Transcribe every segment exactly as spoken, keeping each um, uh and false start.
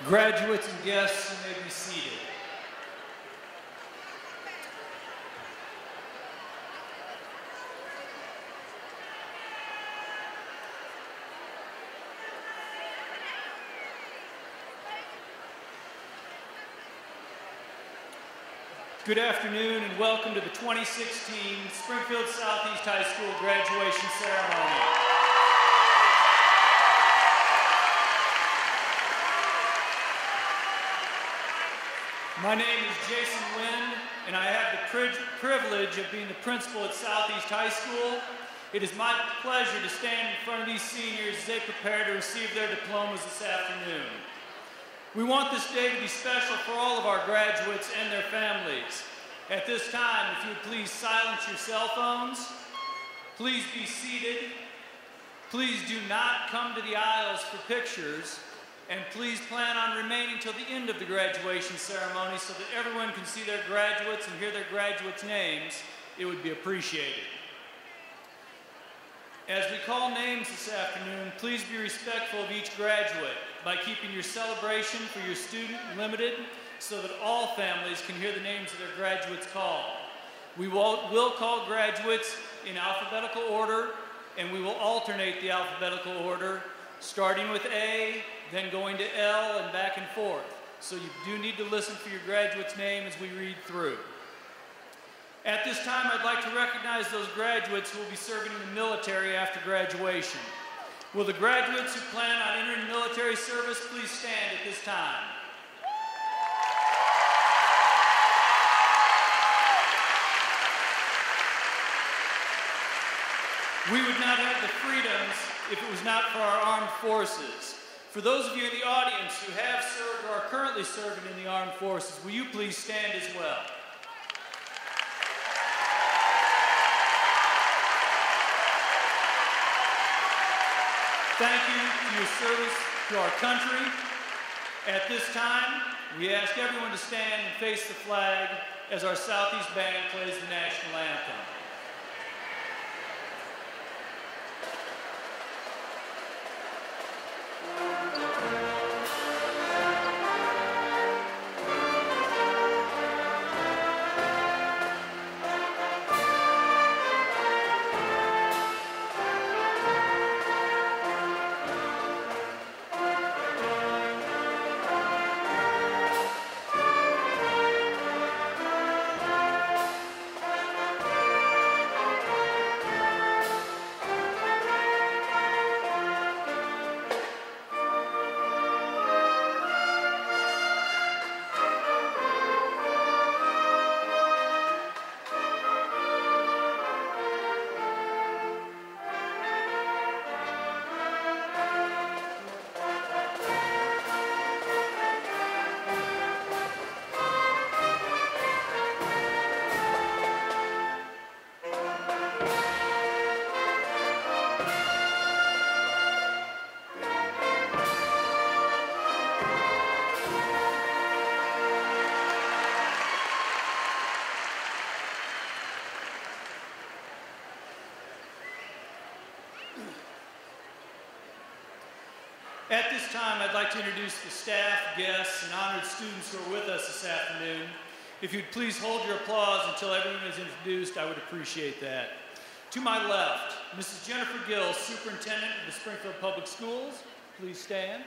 Graduates and guests, you may be seated. Good afternoon and welcome to the twenty sixteen Springfield Southeast High School graduation ceremony. My name is Jason Wind, and I have the pri privilege of being the principal at Southeast High School. It is my pleasure to stand in front of these seniors as they prepare to receive their diplomas this afternoon. We want this day to be special for all of our graduates and their families. At this time, if you would please silence your cell phones, please be seated, please do not come to the aisles for pictures, and please plan on remaining till the end of the graduation ceremony so that everyone can see their graduates and hear their graduates' names. It would be appreciated. As we call names this afternoon, please be respectful of each graduate by keeping your celebration for your student limited so that all families can hear the names of their graduates called. We will, will call graduates in alphabetical order, and we will alternate the alphabetical order, starting with A, then going to L, and back and forth. So you do need to listen for your graduate's name as we read through. At this time, I'd like to recognize those graduates who will be serving in the military after graduation. Will the graduates who plan on entering military service please stand at this time? We would not have the freedoms if it was not for our armed forces. For those of you in the audience who have served or are currently serving in the armed forces, will you please stand as well? Thank you for your service to our country. At this time, we ask everyone to stand and face the flag as our Southeast Band plays the national anthem. At this time, I'd like to introduce the staff, guests, and honored students who are with us this afternoon. If you'd please hold your applause until everyone is introduced, I would appreciate that. To my left, Missus Jennifer Gill, Superintendent of the Springfield Public Schools. Please stand.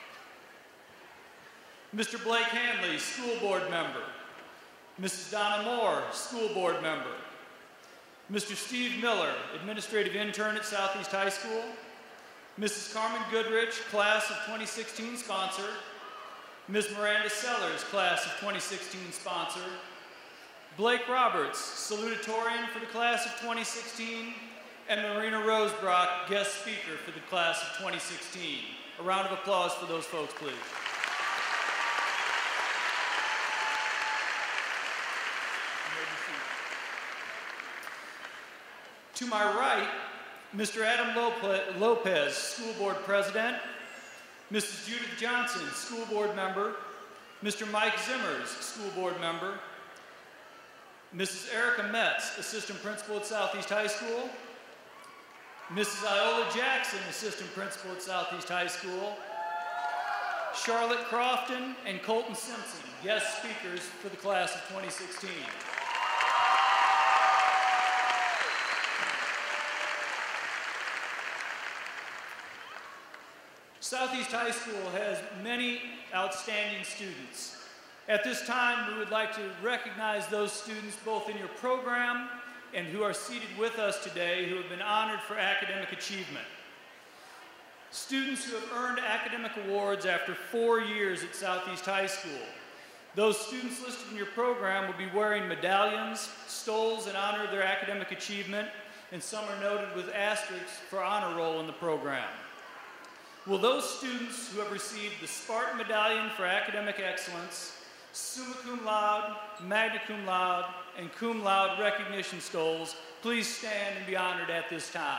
Mister Blake Hanley, School Board Member. Missus Donna Moore, School Board Member. Mister Steve Miller, Administrative Intern at Southeast High School. Missus Carmen Goodrich, Class of twenty sixteen sponsor. Miz Miranda Sellers, Class of twenty sixteen sponsor. Blake Roberts, salutatorian for the Class of twenty sixteen. And Marina Rosebrock, guest speaker for the Class of twenty sixteen. A round of applause for those folks, please. To my right, Mister Adam Lopez, School Board President. Missus Judith Johnson, School Board Member. Mister Mike Zimmers, School Board Member. Missus Erica Metz, Assistant Principal at Southeast High School. Missus Iola Jackson, Assistant Principal at Southeast High School. Charlotte Crofton and Colton Simpson, guest speakers for the class of twenty sixteen. Southeast High School has many outstanding students. At this time, we would like to recognize those students both in your program and who are seated with us today who have been honored for academic achievement. Students who have earned academic awards after four years at Southeast High School. Those students listed in your program will be wearing medallions, stoles in honor of their academic achievement, and some are noted with asterisks for honor roll in the program. Will those students who have received the Spartan Medallion for Academic Excellence, Summa Cum Laude, Magna Cum Laude, and Cum Laude recognition stoles please stand and be honored at this time?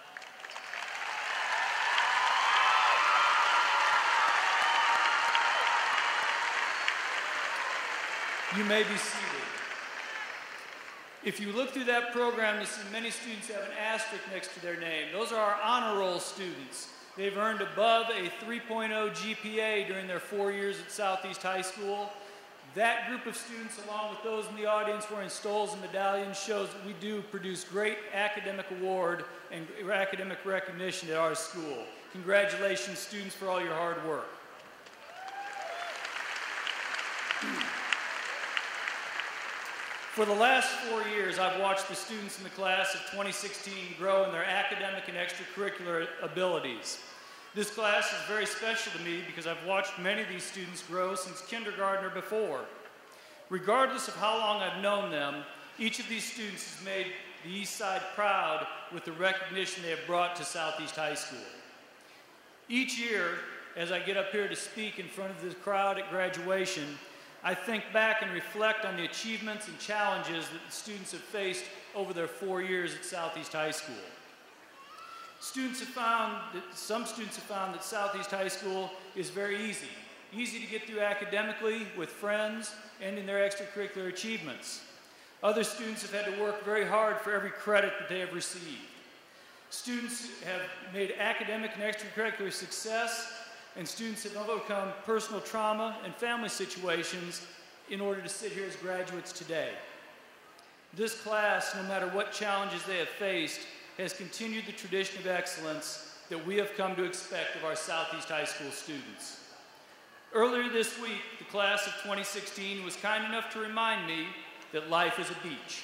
You may be seated. If you look through that program, you see many students have an asterisk next to their name. Those are our honor roll students. They've earned above a three point oh G P A during their four years at Southeast High School. That group of students, along with those in the audience wearing stoles and medallions, shows that we do produce great academic award and academic recognition at our school. Congratulations, students, for all your hard work. For the last four years, I've watched the students in the class of twenty sixteen grow in their academic and extracurricular abilities. This class is very special to me because I've watched many of these students grow since kindergarten or before. Regardless of how long I've known them, each of these students has made the East Side proud with the recognition they have brought to Southeast High School. Each year, as I get up here to speak in front of the crowd at graduation, I think back and reflect on the achievements and challenges that the students have faced over their four years at Southeast High School. Students have found that, some students have found that Southeast High School is very easy. Easy to get through academically, with friends, and in their extracurricular achievements. Other students have had to work very hard for every credit that they have received. Students have made academic and extracurricular success, and students have overcome personal trauma and family situations in order to sit here as graduates today. This class, no matter what challenges they have faced, has continued the tradition of excellence that we have come to expect of our Southeast High School students. Earlier this week, the class of twenty sixteen was kind enough to remind me that life is a beach.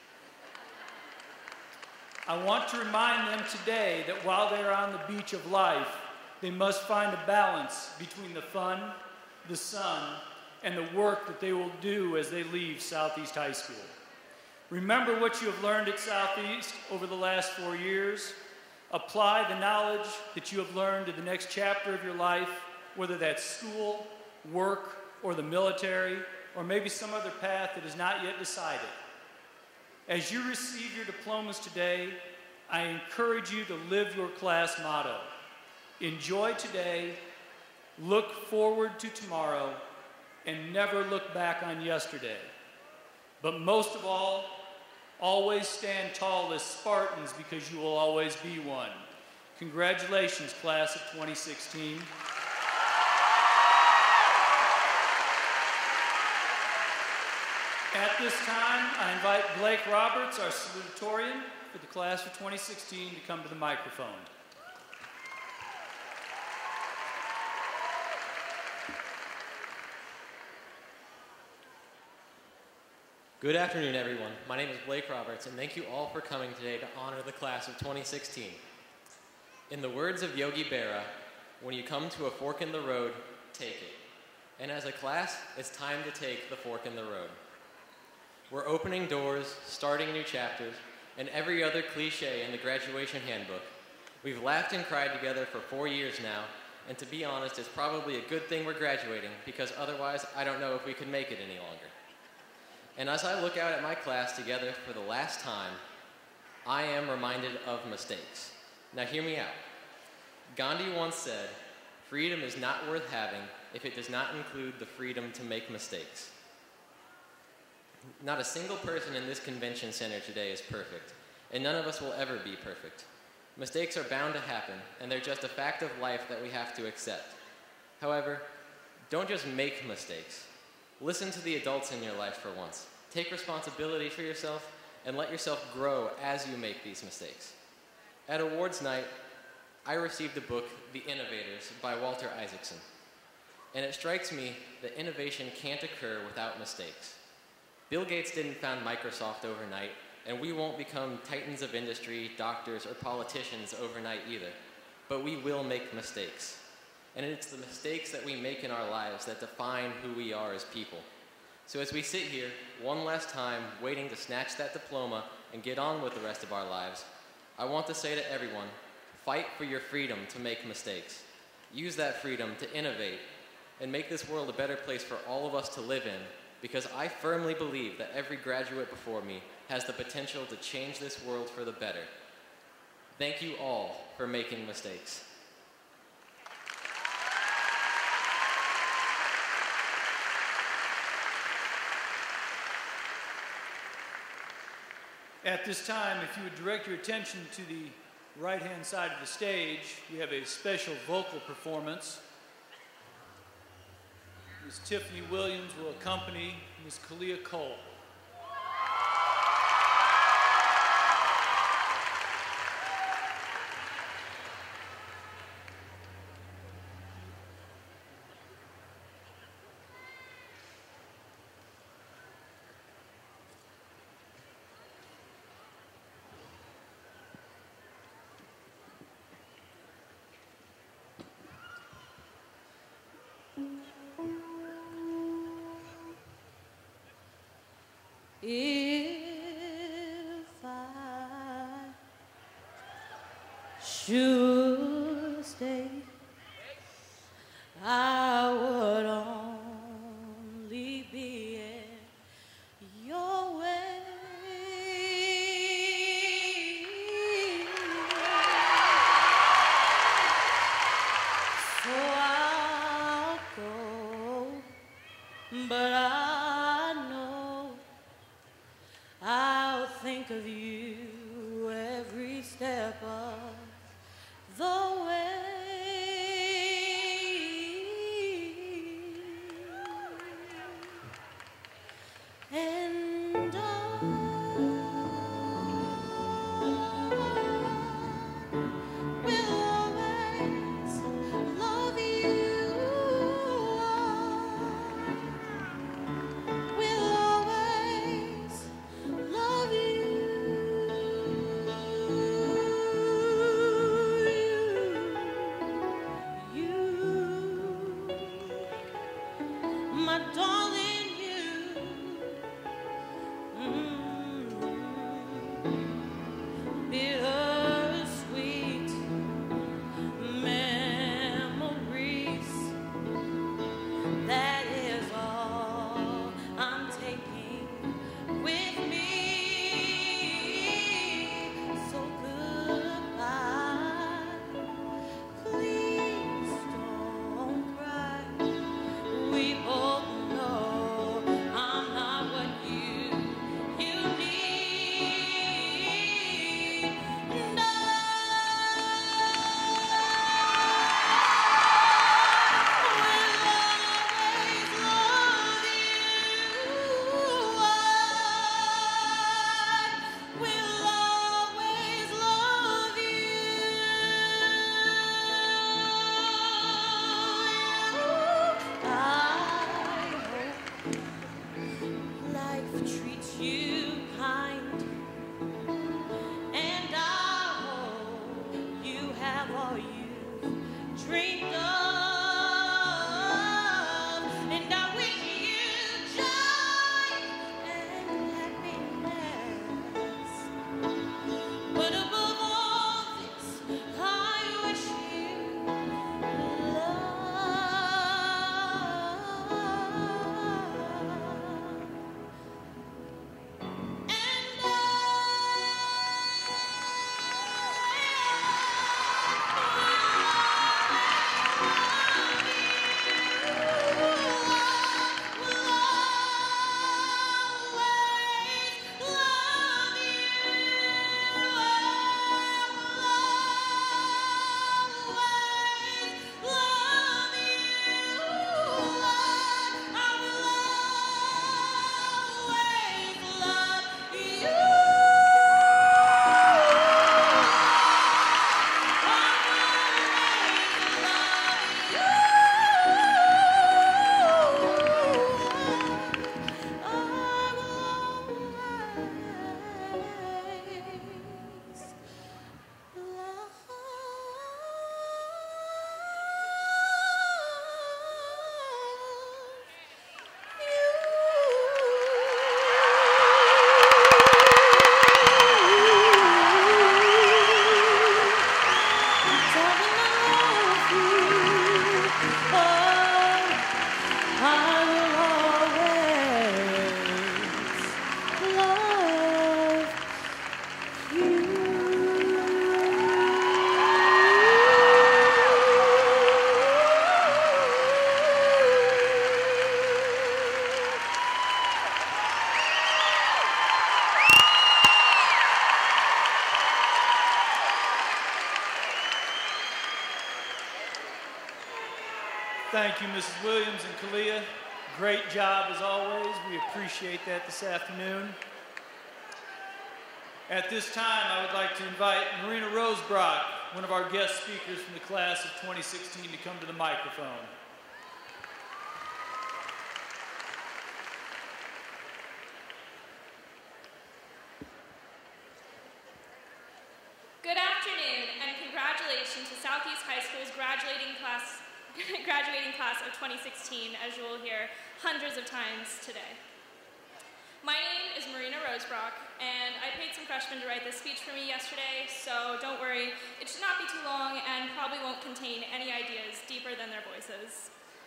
I want to remind them today that while they are on the beach of life, they must find a balance between the fun, the sun, and the work that they will do as they leave Southeast High School. Remember what you have learned at Southeast over the last four years. Apply the knowledge that you have learned to the next chapter of your life, whether that's school, work, or the military, or maybe some other path that is not yet decided. As you receive your diplomas today, I encourage you to live your class motto. Enjoy today, look forward to tomorrow, and never look back on yesterday. But most of all, always stand tall as Spartans because you will always be one. Congratulations, class of twenty sixteen. At this time, I invite Blake Roberts, our salutatorian for the class of twenty sixteen, to come to the microphone. Good afternoon, everyone. My name is Blake Roberts, and thank you all for coming today to honor the class of twenty sixteen. In the words of Yogi Berra, when you come to a fork in the road, take it. And as a class, it's time to take the fork in the road. We're opening doors, starting new chapters, and every other cliche in the graduation handbook. We've laughed and cried together for four years now, and to be honest, it's probably a good thing we're graduating, because otherwise, I don't know if we could make it any longer. And as I look out at my class together for the last time, I am reminded of mistakes. Now hear me out. Gandhi once said, "Freedom is not worth having if it does not include the freedom to make mistakes." Not a single person in this convention center today is perfect, and none of us will ever be perfect. Mistakes are bound to happen, and they're just a fact of life that we have to accept. However, Don't just make mistakes. Listen to the adults in your life for once. Take responsibility for yourself and let yourself grow as you make these mistakes. At awards night, I received the book, The Innovators by Walter Isaacson. And it strikes me that innovation can't occur without mistakes. Bill Gates didn't found Microsoft overnight, and we won't become titans of industry, doctors, or politicians overnight either. But we will make mistakes. And it's the mistakes that we make in our lives that define who we are as people. So as we sit here, one last time, waiting to snatch that diploma and get on with the rest of our lives, I want to say to everyone, fight for your freedom to make mistakes. Use that freedom to innovate and make this world a better place for all of us to live in, because I firmly believe that every graduate before me has the potential to change this world for the better. Thank you all for making mistakes. At this time, if you would direct your attention to the right-hand side of the stage, we have a special vocal performance. Miz Tiffany Williams will accompany Miz Kalia Cole. If I should stay, I would only be in your way. So I'll go, but I I'll think of you every step of the way. And I will always love you. I will always love you. You, my darling, you. Mm. Bittersweet memories. That is all I'm taking with me. So goodbye. Please don't cry. We both know I'm not what you you need. No. We'll always love you. I hope life treats you kind, and I hope you have all you dreamed of, and I wish you joy and happiness. But above all this, I wish you love. Thank you, Missus Williams and Kalia. Great job as always. We appreciate that this afternoon. At this time, I would like to invite Marina Rosebrock, one of our guest speakers from the class of twenty sixteen, to come to the microphone. Good afternoon, and congratulations to Southeast High School's graduating class, graduating class of twenty sixteen, as you will hear hundreds of times today. My name is Marina Rosebrock, and I paid some freshmen to write this speech for me yesterday, so don't worry, it should not be too long and probably won't contain any ideas deeper than their voices.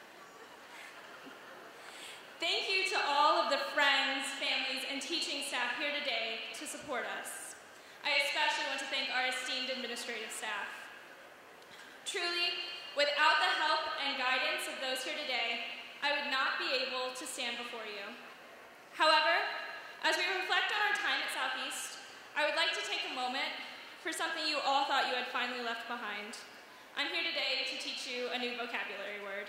Thank you to all of the friends, families, and teaching staff here today to support us. I especially want to thank our esteemed administrative staff. Truly, without the help and guidance of those here today, I would not be able to stand before you. However, as we reflect on our time at Southeast, I would like to take a moment for something you all thought you had finally left behind. I'm here today to teach you a new vocabulary word.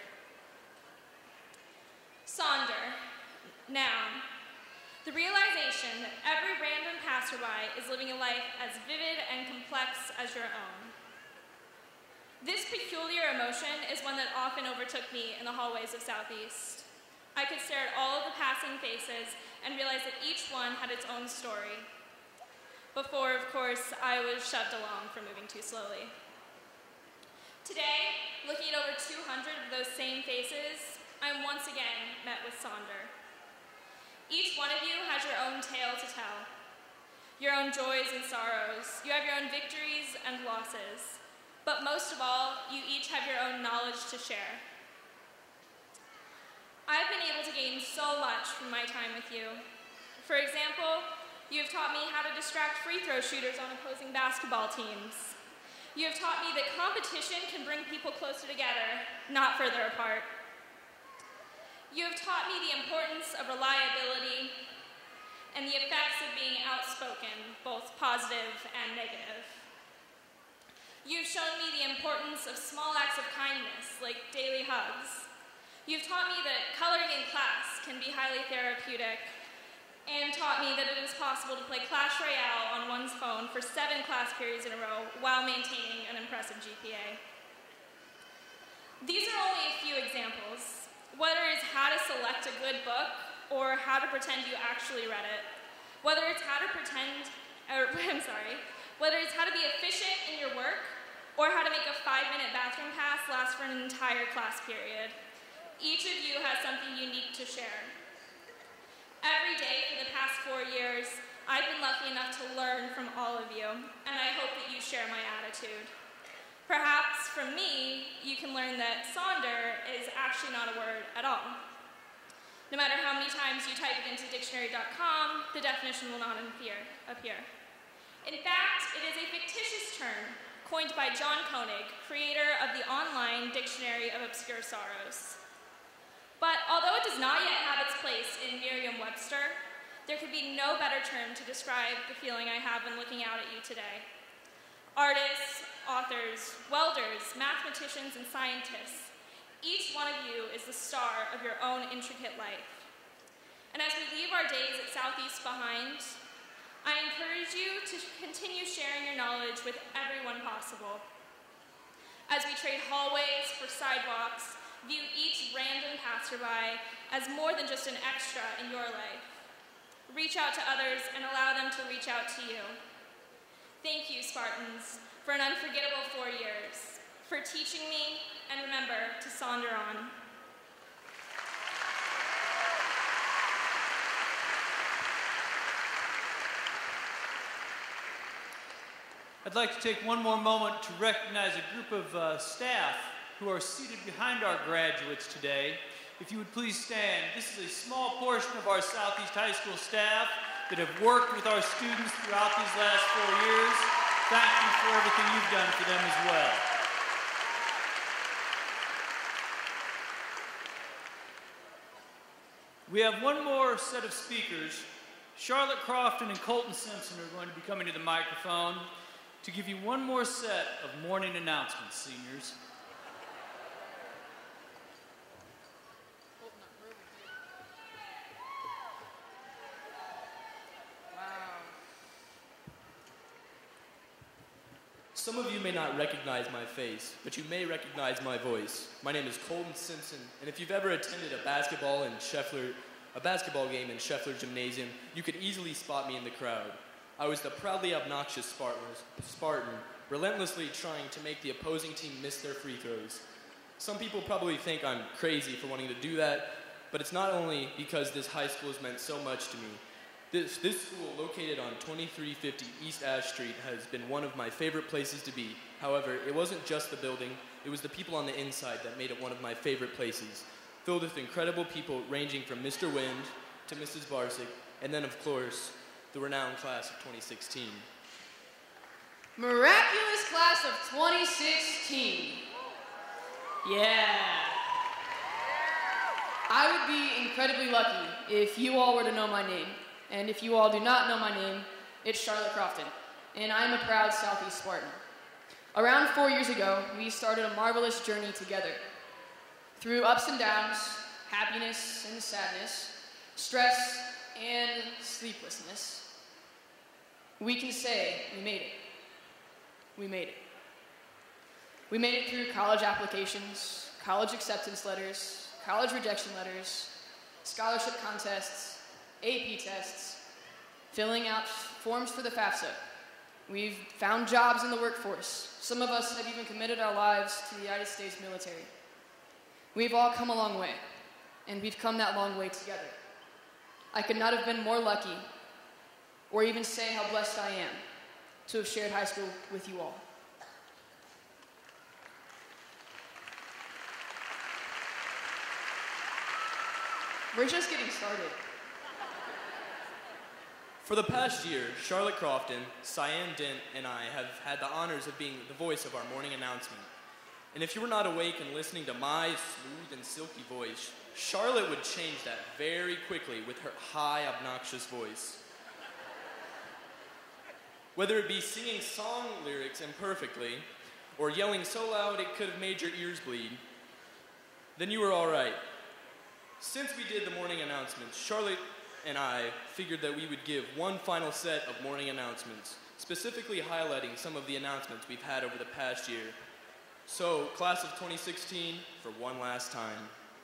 Sonder, noun. The realization that every random passerby is living a life as vivid and complex as your own. This peculiar emotion is one that often overtook me in the hallways of Southeast. I could stare at all of the passing faces and realize that each one had its own story. Before, of course, I was shoved along for moving too slowly. Today, looking at over two hundred of those same faces, I'm once again met with Sonder. Each one of you has your own tale to tell, your own joys and sorrows. You have your own victories and losses. But most of all, you each have your own knowledge to share. I've been able to gain so much from my time with you. For example, you have taught me how to distract free throw shooters on opposing basketball teams. You have taught me that competition can bring people closer together, not further apart. You have taught me the importance of reliability and the effects of being outspoken, both positive and negative. You've shown me the importance of small acts of kindness, like daily hugs. You've taught me that coloring in class can be highly therapeutic, and taught me that it is possible to play Clash Royale on one's phone for seven class periods in a row while maintaining an impressive G P A. These are only a few examples. Whether it's how to select a good book or how to pretend you actually read it, whether it's how to pretend, or I'm sorry, whether it's how to be efficient in your work or how to make a five-minute bathroom pass last for an entire class period. Each of you has something unique to share. Every day for the past four years, I've been lucky enough to learn from all of you, and I hope that you share my attitude. Perhaps from me, you can learn that Sonder is actually not a word at all. No matter how many times you type it into dictionary dot com, the definition will not appear. appear. In fact, it is a fictitious term coined by John Koenig, creator of the online Dictionary of Obscure Sorrows. But although it does not yet have its place in Merriam-Webster, there could be no better term to describe the feeling I have when looking out at you today. Artists, authors, welders, mathematicians, and scientists, each one of you is the star of your own intricate life. And as we leave our days at Southeast behind, I encourage you to continue sharing your knowledge with everyone possible. As we trade hallways for sidewalks, view each random passerby as more than just an extra in your life. Reach out to others and allow them to reach out to you. Thank you, Spartans, for an unforgettable four years, for teaching me, and remember to Sonder on. I'd like to take one more moment to recognize a group of uh, staff who are seated behind our graduates today. If you would please stand. This is a small portion of our Southeast High School staff that have worked with our students throughout these last four years. Thank you for everything you've done for them as well. We have one more set of speakers. Charlotte Crofton and Colton Simpson are going to be coming to the microphone to give you one more set of morning announcements, seniors. Some of you may not recognize my face, but you may recognize my voice. My name is Colton Simpson, and if you've ever attended a basketball in Scheffler, a basketball game in Scheffler Gymnasium, you could easily spot me in the crowd. I was the proudly obnoxious Spartan, Spartan, relentlessly trying to make the opposing team miss their free throws. Some people probably think I'm crazy for wanting to do that, but it's not only because this high school has meant so much to me. This, this school, located on twenty-three fifty East Ash Street, has been one of my favorite places to be. However, it wasn't just the building, it was the people on the inside that made it one of my favorite places, filled with incredible people ranging from Mister Wind to Missus Barsick, and then, of course, the renowned class of twenty sixteen. Miraculous class of twenty sixteen. Yeah. I would be incredibly lucky if you all were to know my name. And if you all do not know my name, it's Charlotte Crofton, and I'm a proud Southeast Spartan. Around four years ago, we started a marvelous journey together. Through ups and downs, happiness and sadness, stress and sleeplessness, we can say we made it. We made it. We made it through college applications, college acceptance letters, college rejection letters, scholarship contests, A P tests, filling out forms for the FAFSA. We've found jobs in the workforce. Some of us have even committed our lives to the United States military. We've all come a long way, and we've come that long way together. I could not have been more lucky, or even say how blessed I am, to have shared high school with you all. We're just getting started. For the past year, Charlotte Crofton, Cyan Dent, and I have had the honors of being the voice of our morning announcement. And if you were not awake and listening to my smooth and silky voice, Charlotte would change that very quickly with her high, obnoxious voice. Whether it be singing song lyrics imperfectly, or yelling so loud it could have made your ears bleed, then you were all right. Since we did the morning announcements, Charlotte and I figured that we would give one final set of morning announcements, specifically highlighting some of the announcements we've had over the past year. So, class of twenty sixteen, for one last time.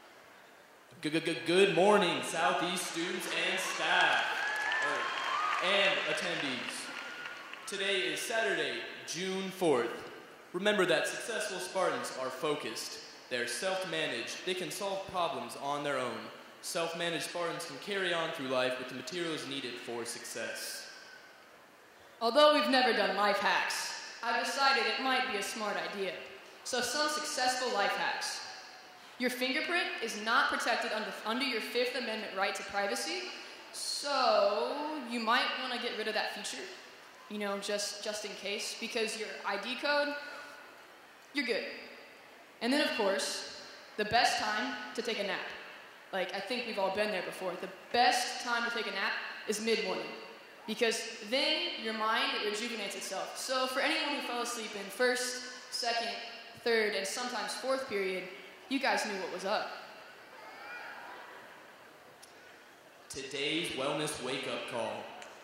Good morning, Southeast students and staff, oh, and attendees. Today is Saturday, June fourth. Remember that successful Spartans are focused. They're self-managed. They can solve problems on their own. Self-managed Spartans can carry on through life with the materials needed for success. Although we've never done life hacks, I've decided it might be a smart idea. So some successful life hacks. Your fingerprint is not protected under, under your Fifth Amendment right to privacy, so you might want to get rid of that feature, you know, just, just in case, because your I D code, you're good. And then, of course, the best time to take a nap. Like, I think we've all been there before. The best time to take a nap is mid-morning, because then your mind rejuvenates itself. So for anyone who fell asleep in first, second, third, and sometimes fourth period, you guys knew what was up. Today's wellness wake-up call.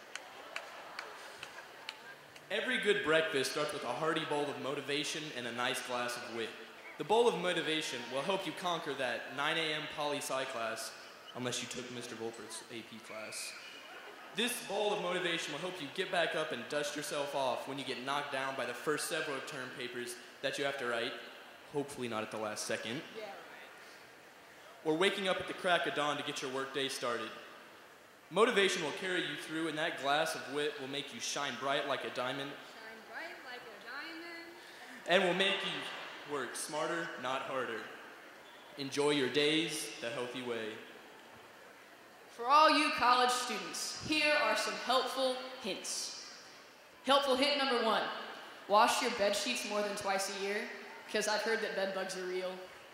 Every good breakfast starts with a hearty bowl of motivation and a nice glass of wit. The bowl of motivation will help you conquer that nine a m poli-sci class, unless you took Mister Volpert's A P class. This bowl of motivation will help you get back up and dust yourself off when you get knocked down by the first several term papers that you have to write, hopefully not at the last second. Yeah. Or waking up at the crack of dawn to get your workday started. Motivation will carry you through, and that glass of wit will make you shine bright like a diamond. Shine bright like a diamond. And will make you work smarter, not harder. Enjoy your days the healthy way. For all you college students, here are some helpful hints. Helpful hint number one, wash your bed sheets more than twice a year, because I've heard that bed bugs are real.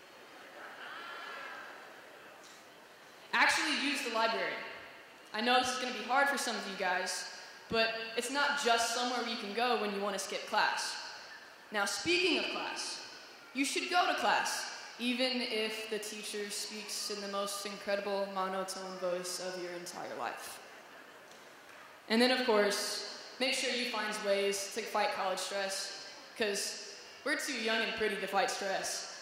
Actually use the library. I know this is going to be hard for some of you guys, but it's not just somewhere where you can go when you want to skip class. Now, speaking of class, you should go to class, even if the teacher speaks in the most incredible monotone voice of your entire life. And then, of course, make sure you find ways to fight college stress. because we're too young and pretty to fight stress.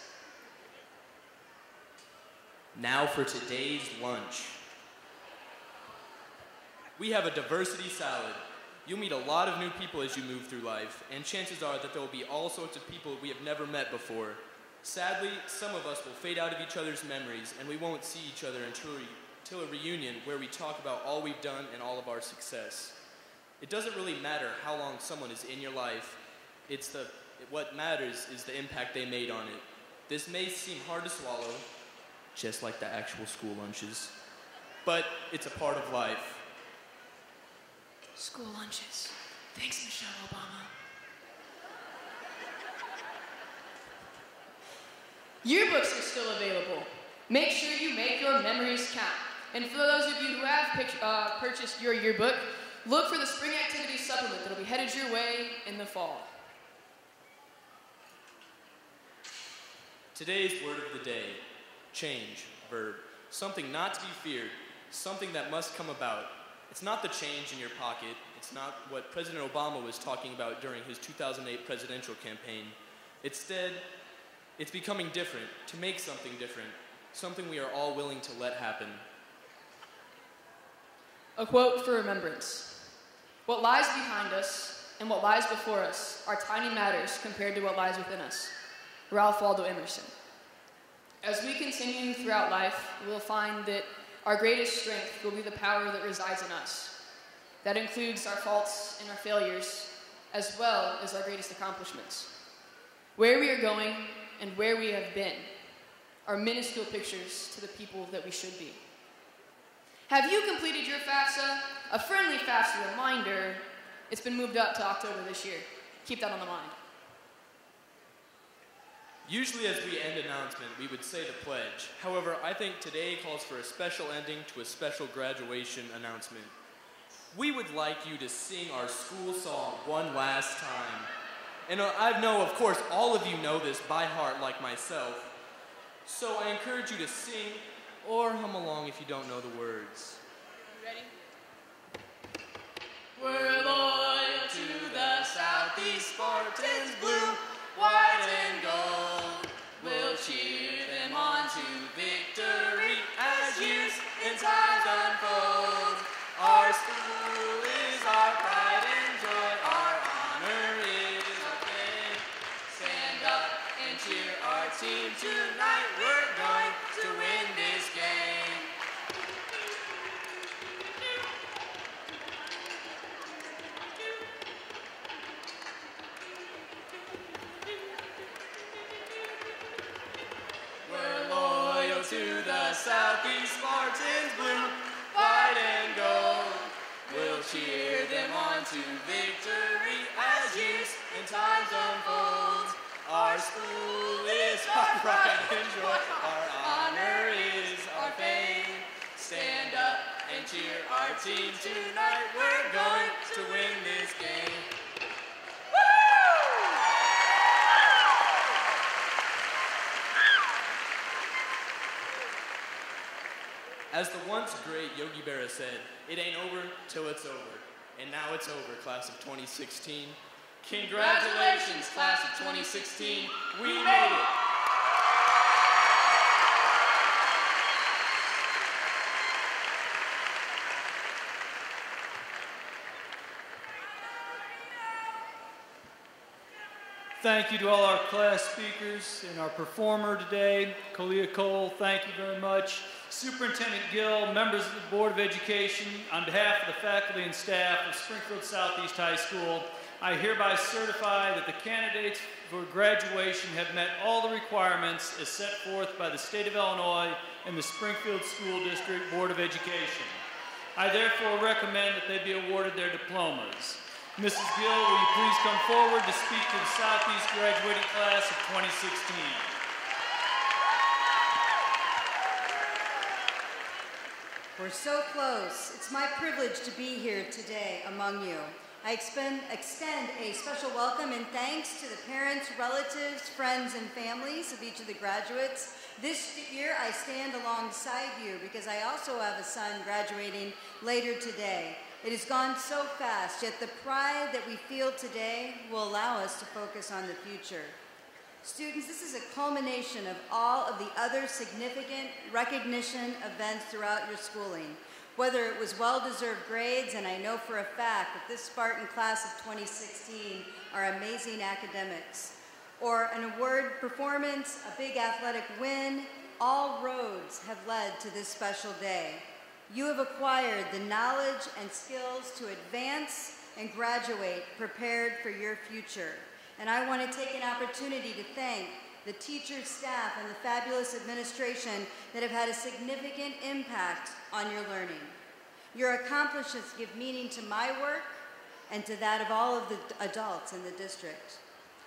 Now for today's lunch. We have a diversity salad. You'll meet a lot of new people as you move through life, and chances are that there will be all sorts of people we have never met before. Sadly, some of us will fade out of each other's memories, and we won't see each other until, re- until a reunion where we talk about all we've done and all of our success. It doesn't really matter how long someone is in your life. It's the, what matters is the impact they made on it. This may seem hard to swallow, just like the actual school lunches, but it's a part of life. School lunches. Thanks, Michelle Obama. Yearbooks are still available. Make sure you make your memories count. And for those of you who have pic- uh, purchased your yearbook, look for the spring activity supplement that'll be headed your way in the fall. Today's word of the day, change, verb. Something not to be feared, something that must come about. It's not the change in your pocket. It's not what President Obama was talking about during his two thousand eight presidential campaign. Instead, it's becoming different, to make something different, something we are all willing to let happen. A quote for remembrance. What lies behind us and what lies before us are tiny matters compared to what lies within us. Ralph Waldo Emerson. As we continue throughout life, we'll find that our greatest strength will be the power that resides in us. That includes our faults and our failures, as well as our greatest accomplishments. Where we are going and where we have been are minuscule pictures to the people that we should be. Have you completed your FAFSA? A friendly FAFSA reminder, it's been moved up to October this year. Keep that on the mind. Usually as we end announcement, we would say the pledge. However, I think today calls for a special ending to a special graduation announcement. We would like you to sing our school song one last time. And uh, I know, of course, all of you know this by heart like myself. So I encourage you to sing or hum along if you don't know the words. You ready? We're loyal to the Southeast Spartans, blue, white, and gold. We'll cheer them on to victory as years and times unfold. Our school is our pride and joy, our honor is our fame. Stand up and cheer our team tonight, we're going to win this game. We're loyal to the Southeast Spartans, blue, white, and gold. We'll cheer them on to victory as years and times unfold. Our school is our pride and joy, our honor is our fame. Stand up and cheer our team tonight, we're going to win this game. As the once great Yogi Berra said, it ain't over till it's over. And now it's over, class of twenty sixteen. Congratulations, class of twenty sixteen. We made it. Thank you to all our class speakers and our performer today, Kalia Cole. Thank you very much. Superintendent Gill, members of the Board of Education, on behalf of the faculty and staff of Springfield Southeast High School, I hereby certify that the candidates for graduation have met all the requirements as set forth by the State of Illinois and the Springfield School District Board of Education. I therefore recommend that they be awarded their diplomas. Missus Gill, will you please come forward to speak to the Southeast graduating class of twenty sixteen? We're so close. It's my privilege to be here today among you. I extend, extend a special welcome and thanks to the parents, relatives, friends, and families of each of the graduates. This year, I stand alongside you because I also have a son graduating later today. It has gone so fast, yet the pride that we feel today will allow us to focus on the future. Students, this is a culmination of all of the other significant recognition events throughout your schooling. Whether it was well-deserved grades, and I know for a fact that this Spartan class of twenty sixteen are amazing academics, or an award performance, a big athletic win, all roads have led to this special day. You have acquired the knowledge and skills to advance and graduate prepared for your future. And I want to take an opportunity to thank the teachers, staff, and the fabulous administration that have had a significant impact on your learning. Your accomplishments give meaning to my work and to that of all of the adults in the district.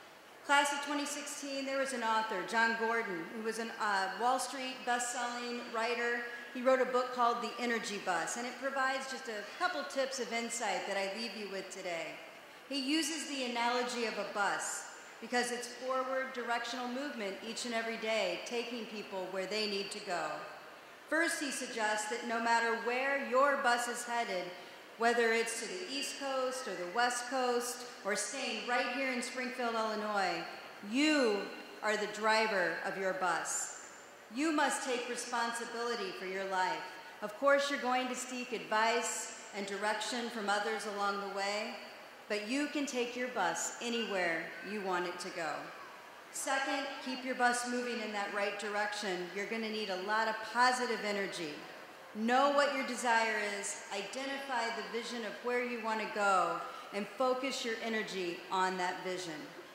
Class of twenty sixteen, there was an author, John Gordon, who was a uh, Wall Street best-selling writer. He wrote a book called The Energy Bus, and it provides just a couple tips of insight that I leave you with today. He uses the analogy of a bus because it's forward directional movement each and every day, taking people where they need to go. First, he suggests that no matter where your bus is headed, whether it's to the East Coast or the West Coast or staying right here in Springfield, Illinois, you are the driver of your bus. You must take responsibility for your life. Of course, you're going to seek advice and direction from others along the way, but you can take your bus anywhere you want it to go. Second, keep your bus moving in that right direction. You're going to need a lot of positive energy. Know what your desire is, identify the vision of where you want to go, and focus your energy on that vision.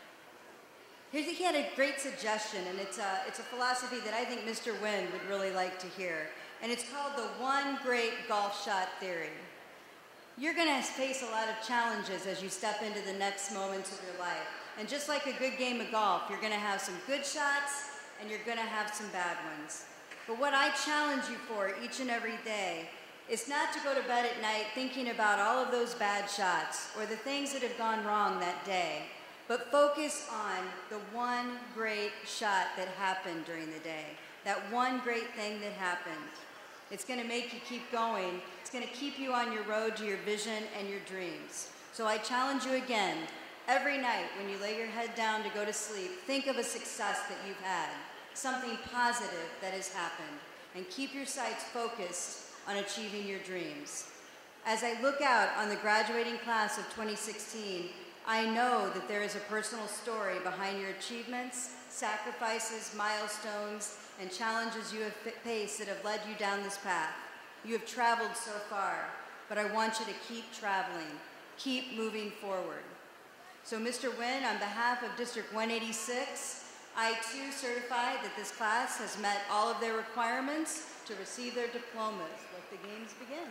Here's, he had a great suggestion, and it's a, it's a philosophy that I think Mister Wynn would really like to hear, and it's called the one great golf shot theory. You're going to face a lot of challenges as you step into the next moments of your life. And just like a good game of golf, you're going to have some good shots and you're going to have some bad ones. But what I challenge you for each and every day is not to go to bed at night thinking about all of those bad shots or the things that have gone wrong that day, but focus on the one great shot that happened during the day, that one great thing that happened. It's going to make you keep going. It's going to keep you on your road to your vision and your dreams. So I challenge you again, every night when you lay your head down to go to sleep, think of a success that you've had, something positive that has happened, and keep your sights focused on achieving your dreams. As I look out on the graduating class of twenty sixteen, I know that there is a personal story behind your achievements, sacrifices, milestones, and challenges you have faced that have led you down this path. You have traveled so far, but I want you to keep traveling, keep moving forward. So Mister Wynn, on behalf of District one eighty-six, I too certify that this class has met all of their requirements to receive their diplomas. Let the games begin.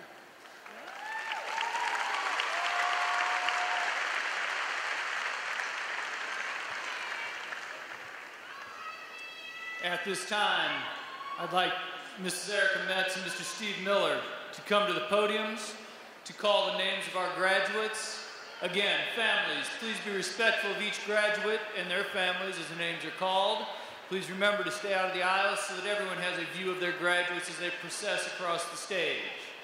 At this time, I'd like Missus Erica Metz and Mister Steve Miller to come to the podiums to call the names of our graduates. Again, families, please be respectful of each graduate and their families as their names are called. Please remember to stay out of the aisles so that everyone has a view of their graduates as they process across the stage.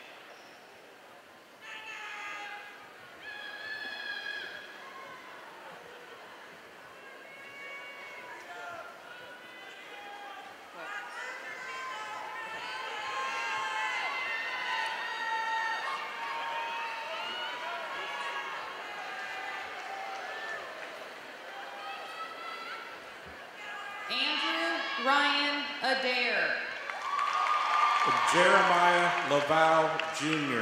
Ryan Adair. Jeremiah Laval, Junior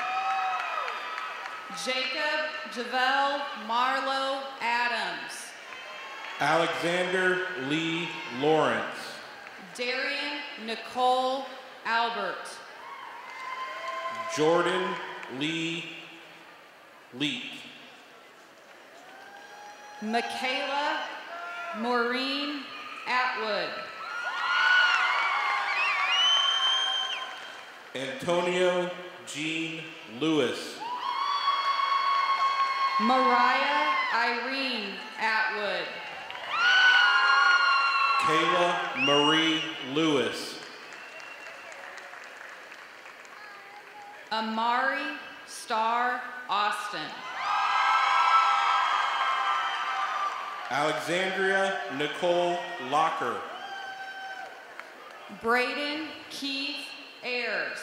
Jacob Javel Marlowe Adams. Alexander Lee Lawrence. Darian Nicole Albert. Jordan Lee Leak. Michaela Maureen Atwood. Antonio Jean Lewis. Mariah Irene Atwood. Kayla Marie Lewis. Amari Star Austin. Alexandria Nicole Locker. Braden Keith Ayers.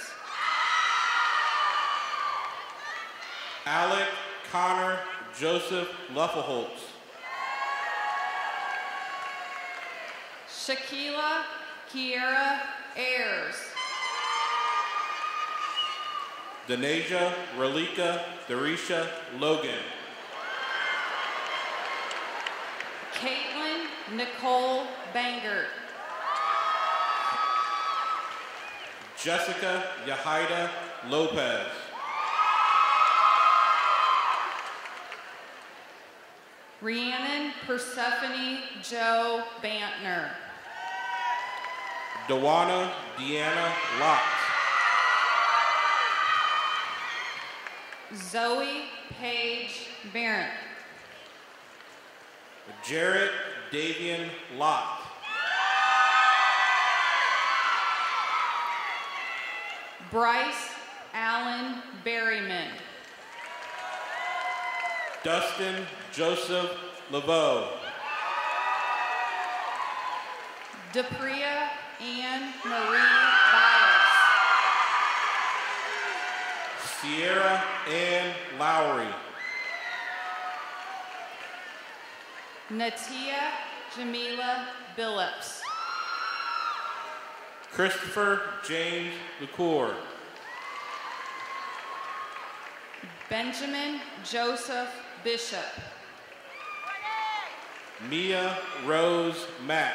Alec Connor Joseph Luffelholtz. Shaquila Kiera Ayers. Denasia Relika Darisha Logan. Caitlin Nicole Banger. Jessica Yahida Lopez. Rhiannon Persephone Joe Bantner. Dawana Deanna Locke. Zoe Paige Barrett. Jarrett Davian Locke. Bryce Allen Berryman. Dustin Joseph Laveau. Depria Anne Marie Bias. Sierra Ann Lowry. Natia Jamila Billups. Christopher James LaCour. Benjamin Joseph Bishop. Mia Rose Mack.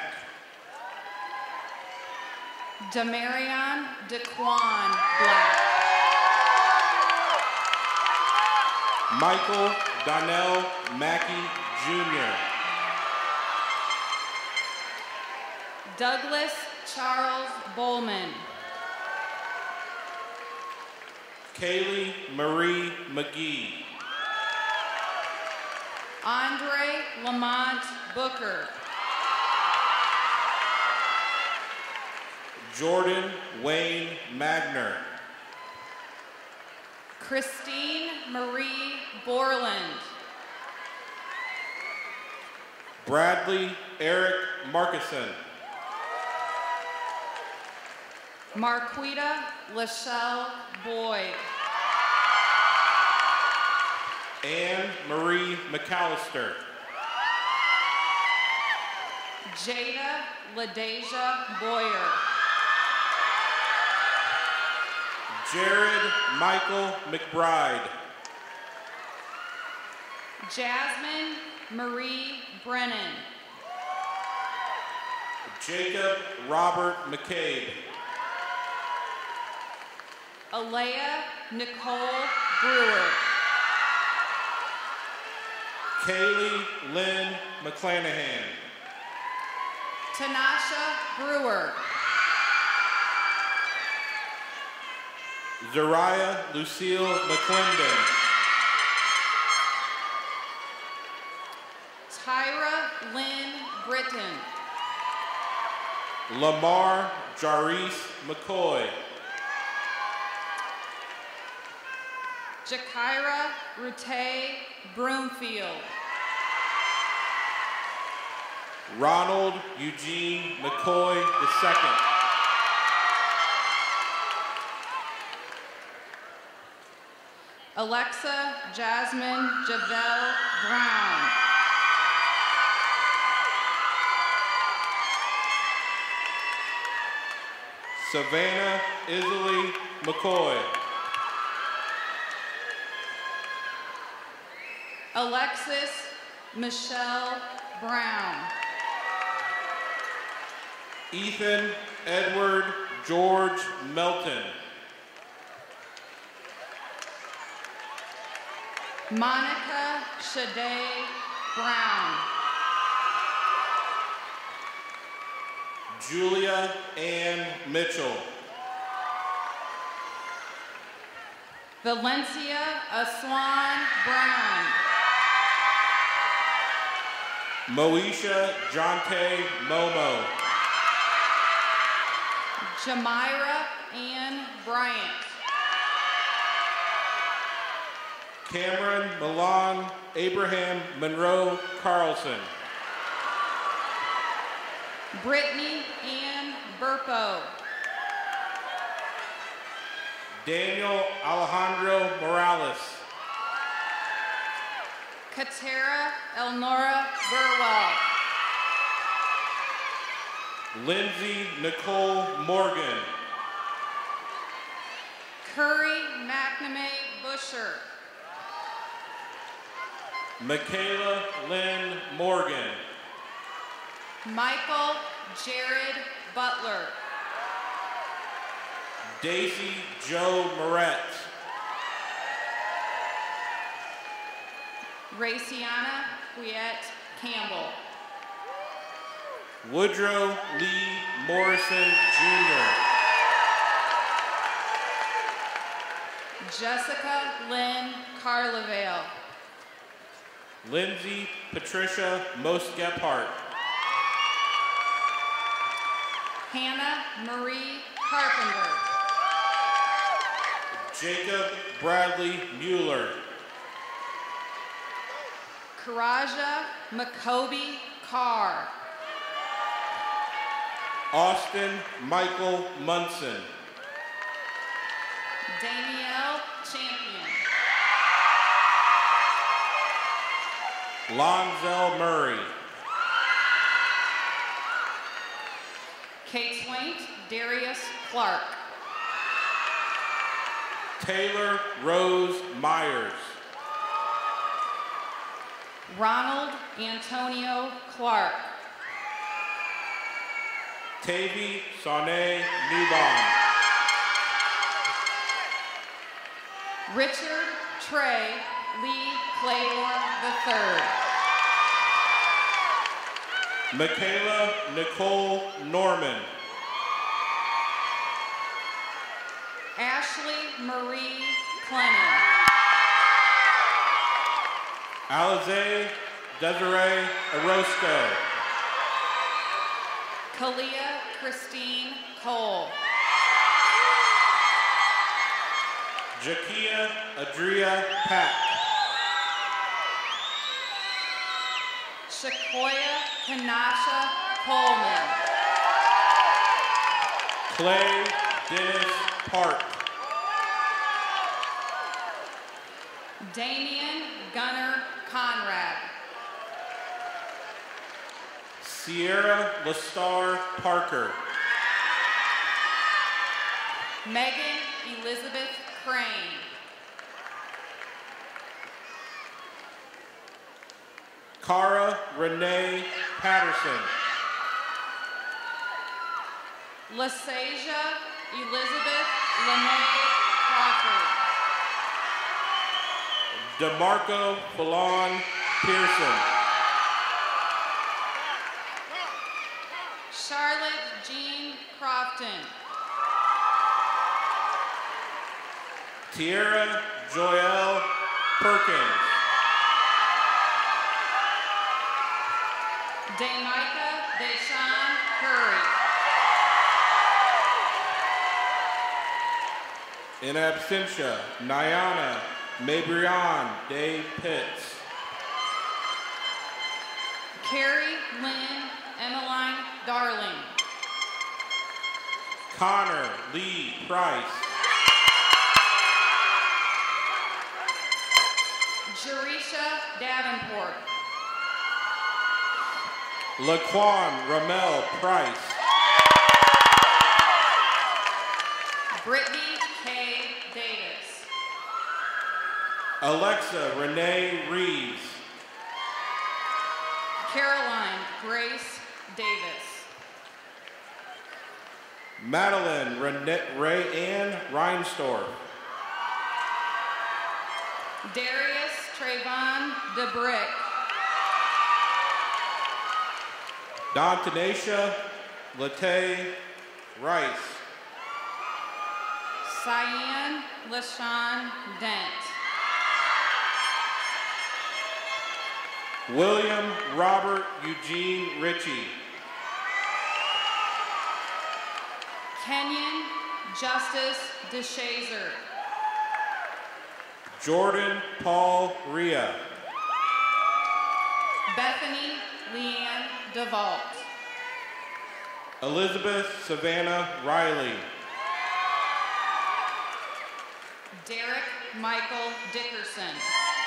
Demarion Daquan Black. Michael Donnell Mackey Junior Douglas Charles Bowman. Kaylee Marie McGee. Andre Lamont Booker. Jordan Wayne Magner. Christine Marie Borland. Bradley Eric Markison. Marquita Lachelle Boyd. Anne Marie McAllister. Jada LaDeja Boyer. Jared Michael McBride. Jasmine Marie Brennan. Jacob Robert McCabe. Alea Nicole Brewer. Kaylee Lynn McClanahan. Tanasha Brewer. Zariah Lucille McClendon. Tyra Lynn Britton. Lamar Jarice McCoy. Jakira Rute Broomfield. Ronald Eugene McCoy the second. Alexa Jasmine Javelle Brown. Savannah Isley McCoy. Alexis Michelle Brown. Ethan Edward George Melton. Monica Shade Brown. Julia Ann Mitchell. Valencia Aswan Brown. Moesha Jonte Momo. Jamira Ann Bryant. Cameron Milan Abraham Monroe Carlson. Brittany Ann Burpo. Daniel Alejandro Morales. Katera Elnora Burwell. Lindsay Nicole Morgan. Curry McNamee Busher. Michaela Lynn Morgan. Michael Jared Butler. Daisy Joe Moret. Raciana Quiet Campbell. Woodrow Lee Morrison Junior Jessica Lynn Carlavale. Lindsay Patricia Most Gephardt. Hannah Marie Carpenter. Jacob Bradley Mueller. Karaja McCoby Carr. Austin Michael Munson. Danielle Champion. Lonzel Murray. Kate Swaint Darius Clark. Taylor Rose Myers. Ronald Antonio Clark. Tavy Sane Newbon. Richard Trey Lee Claiborne the third. Michaela Nicole Norman. Ashley Marie Clennon. Alize Desiree Orozco. Kalia Christine Cole. Jakia Adria Pack. Shakoya Kanasha Coleman. Clay Dennis Park. Damian Gunnar Conrad. Sierra Lestar Parker. Megan Elizabeth Crane. Cara Renee Patterson. LaSasia Elizabeth Lene Crawford. DeMarco Fallon Pearson. Charlotte Jean Crofton. Tierra Joelle Perkins. Damika Deshawn Curry. In absentia, Nyana Mabrion Day Pitts. Carrie Lynn Emmeline Darling. Connor Lee Price. Jerisha Davenport. Laquan Ramel Price. Brittany K. Davis. Alexa Renee Reeves. Caroline Grace Davis. Madeline Renee, Ray Ann Reinstorff. Darius Trayvon DeBrick. Dontanisha Latae Rice. Cyan LaShawn Dent. William Robert Eugene Ritchie. Kenyon Justice DeShazer. Jordan Paul Ria. Bethany Leanne DeVault. Elizabeth Savannah Riley. Derek Michael Dickerson.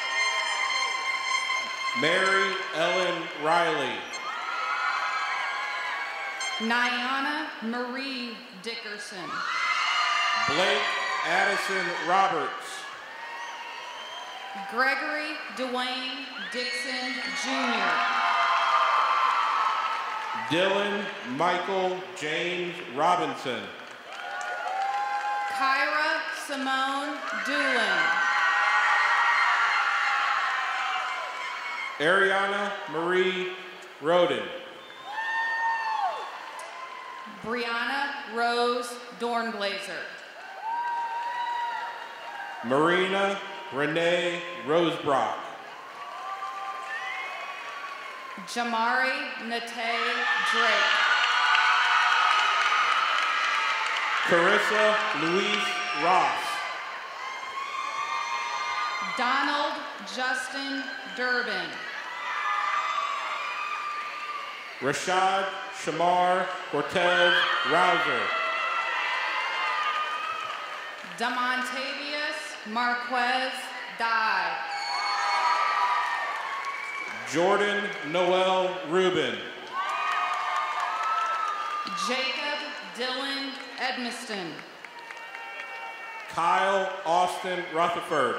Mary Ellen Riley. Nyana Marie Dickerson. Blake Addison Roberts. Gregory Dwayne Dixon Junior Dylan Michael James Robinson. Kyra Simone Doolin. Ariana Marie Roden. Brianna Rose Dornblazer. Marina Renee Rosebrock. Jamari Nate Drake. Carissa Louise Ross. Donald Justin Durbin. Rashad Shamar Cortez Rouser. Damontavius Marquez Dye. Jordan Noel Rubin. Jacob Dylan Edmiston. Kyle Austin Rutherford.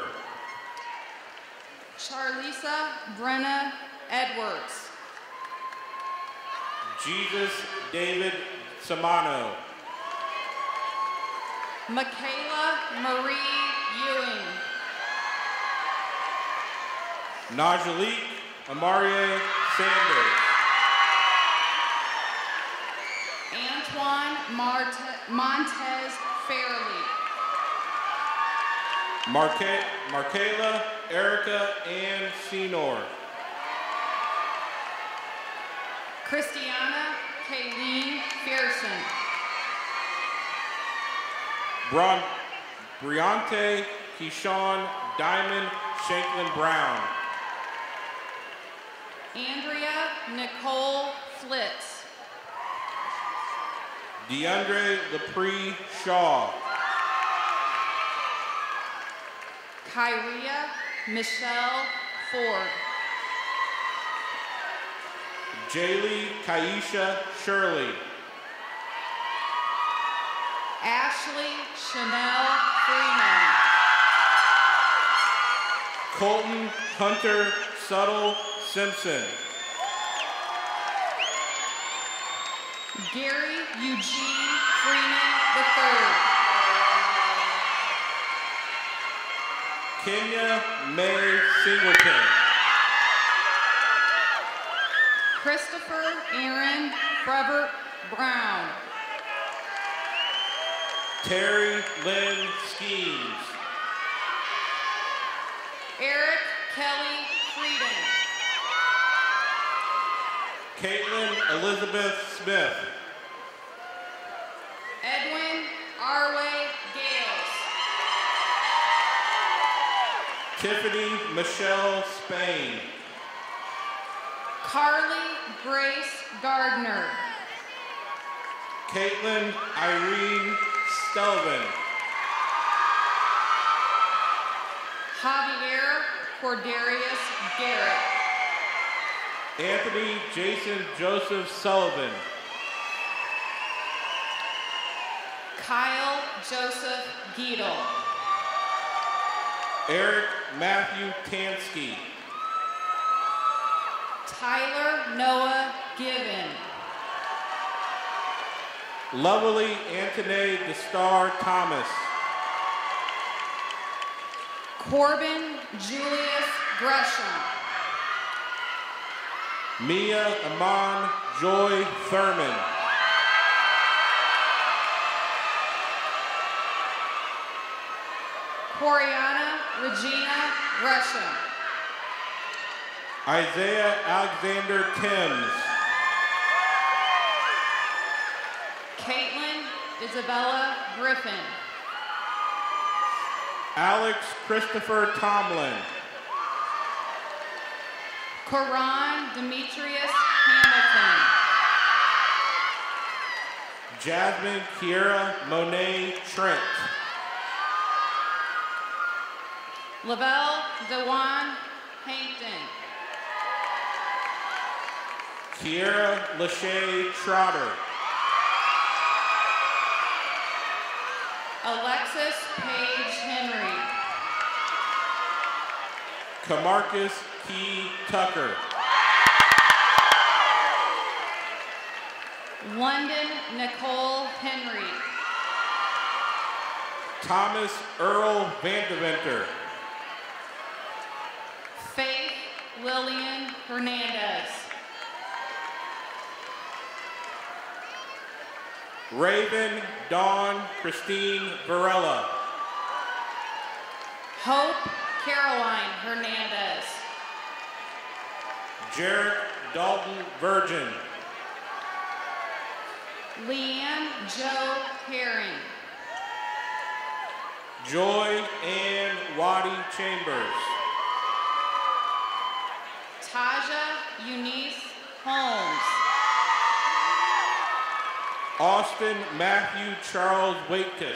Charlisa Brenna Edwards. Jesus David Samano. Michaela Marie Ewing. Najalik Amarie Sanders. Antoine Marte- Montez Fairley. Marca- Markayla Erica Ann Senor. Christiana Kayleen Pearson. Bron- Briante Keyshawn Diamond Shanklin Brown. Andrea Nicole Flitz. DeAndre Lepre Shaw. Kyria Michelle Ford. Jaylee Kaisha Shirley. Ashley Chanel Freeman. Colton Hunter Subtle Simpson. Gary Eugene Freeman the third. Kenya May Singleton. Christopher Aaron Brevert Brown. Terry Lynn Skeens. Eric Kelly Frieden. Caitlin Elizabeth Smith. Edwin Arway Gales. Tiffany Michelle Spain. Carly Grace Gardner. Caitlin Irene Stelvin. Javier Cordarius Garrett. Anthony Jason Joseph Sullivan. Kyle Joseph Giedel. Eric Matthew Tansky. Tyler Noah Given. Lovely Anthony Destar Thomas. Corbin Julius Gresham. Mia Amon Joy Thurman. Coriana Regina Gresham. Isaiah Alexander Timms. Caitlin Isabella Griffin. Alex Christopher Tomlin. Coran Demetrius Hamilton. Jasmine Kiera Monet Trent. Lavelle Dewan Hampton. Kiera Lachey Trotter. Alexis Paige Henry. Camarcus Key Tucker. London Nicole Henry. Thomas Earl Vandeventer. Faith Lillian Hernandez. Raven Dawn Christine Varela. Hope Caroline Hernandez. Jarek Dalton Virgin. Leanne Joe Herring. Joy Ann Waddy Chambers. Taja Eunice Holmes. Austin Matthew Charles Waitkus.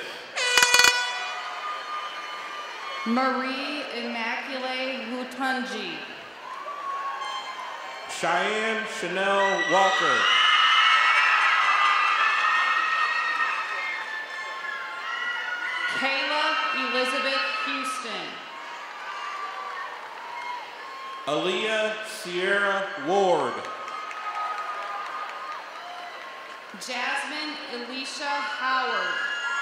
Marie Immaculée Mutunji. Cheyenne Chanel Walker. Kayla Elizabeth Houston. Aaliyah Sierra Ward. Jasmine Alicia Howard.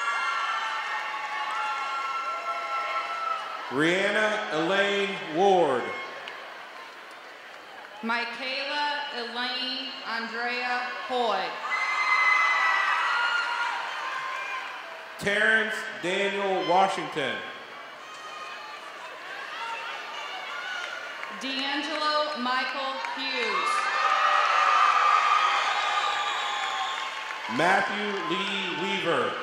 Rihanna Elaine Ward. Michaela Elaine Andrea Hoy. Terrence Daniel Washington. D'Angelo Michael Hughes. Matthew Lee Weaver.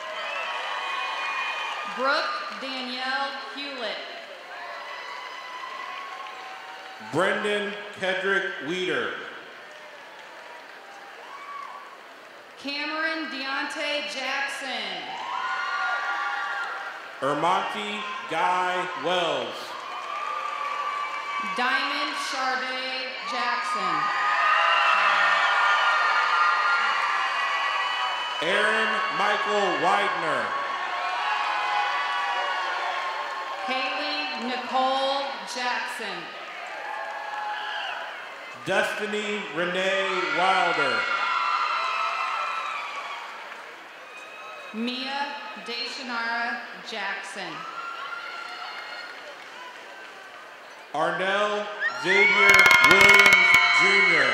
Brooke Danielle Hewlett. Brendan Kedrick Weeder. Cameron Deontay Jackson. Ermonti Guy Wells. Diamond Charday Jackson. Aaron Michael Widener. Haley Nicole Jackson. Destiny Renee Wilder. Mia Deshanara Jackson. Arnell Xavier Williams Junior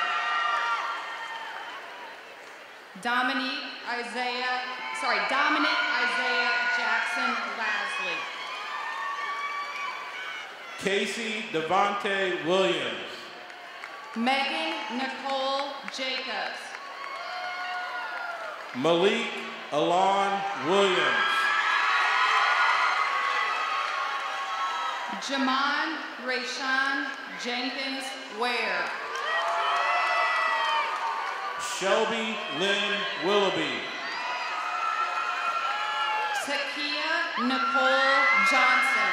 Dominique Isaiah, sorry, Dominic Isaiah Jackson Lasley. Casey Devontae Williams. Megan Nicole Jacobs. Malik Alon Williams. Jamon Rayshawn Jenkins Ware. Shelby Lynn Willoughby. Takia Nicole Johnson.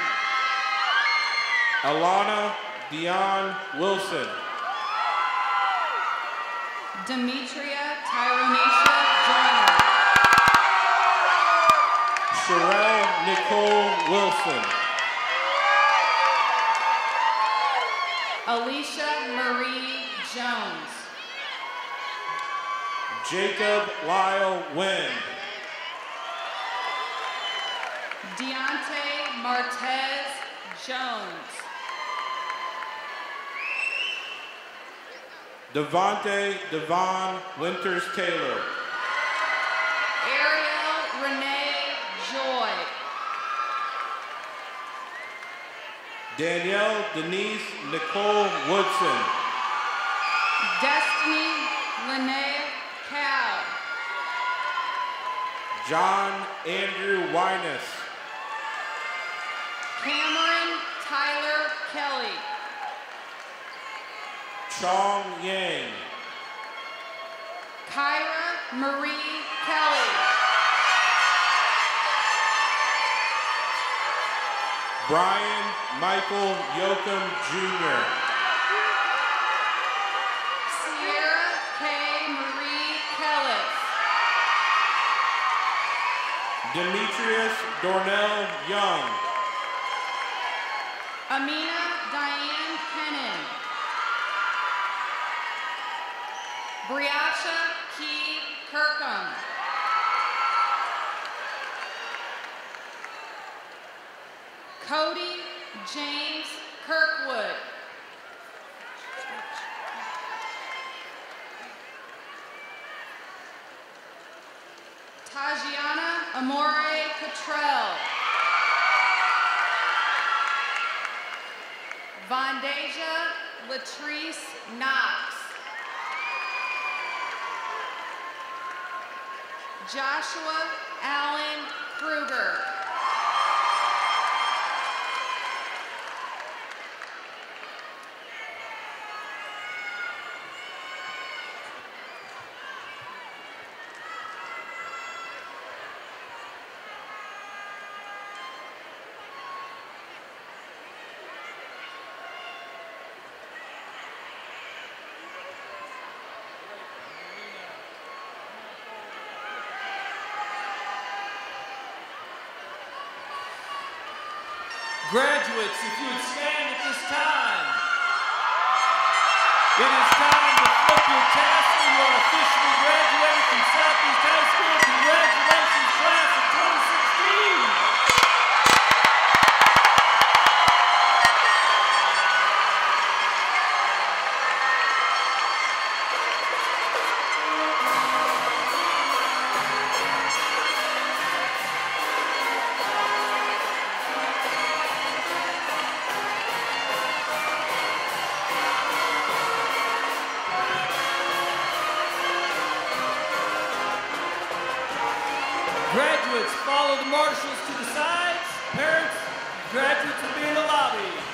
Alana Dion Wilson. Demetria Tyronisha Joyner. Sherelle Nicole Wilson. Alicia Marie Jones. Jacob Lyle Wynn. Deontay Martez Jones. Devontae Devon Winters Taylor. Ariel Renee Joy. Danielle Denise Nicole Woodson. Destiny Linnea Cow. John Andrew Winus. Cameron Tyler Kelly. Chong Yang. Kyra Marie Kelly. Brian Michael Yoakum Junior Sierra K. Marie Kellis. Demetrius Dornell Young. Amina Diane Kennan. Briasha Key Kirkham. Cody James Kirkwood. Tajiana Amore Cottrell. Vondasia Latrice Knox. Joshua Allen Kruger. Graduates, if you would stand at this time. It is time to flip your tassel. You are officially graduated from Southeast High School. Congratulations, class of twenty sixteen. Graduates, follow the marshals to the sides. Parents, graduates will be in the lobby.